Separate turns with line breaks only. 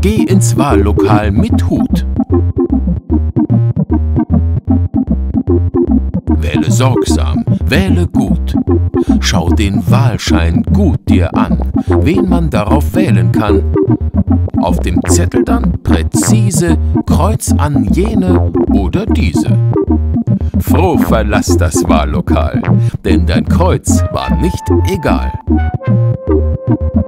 Geh ins Wahllokal mit Hut. Wähle sorgsam, wähle gut. Schau den Wahlschein gut dir an, wen man darauf wählen kann. Auf dem Zettel dann präzise Kreuz an jene oder diese. Froh verlass das Wahllokal, denn dein Kreuz war nicht egal.